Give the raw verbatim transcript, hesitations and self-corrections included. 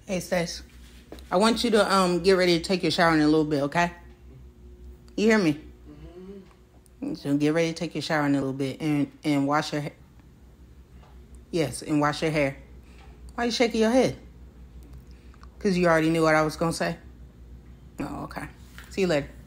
Hey, Ste'ce. I want you to um get ready to take your shower in a little bit, okay? You hear me? Mm-hmm. So get ready to take your shower in a little bit and, and wash your hair. Yes, and wash your hair. Why are you shaking your head? Because you already knew what I was going to say? Oh, okay. See you later.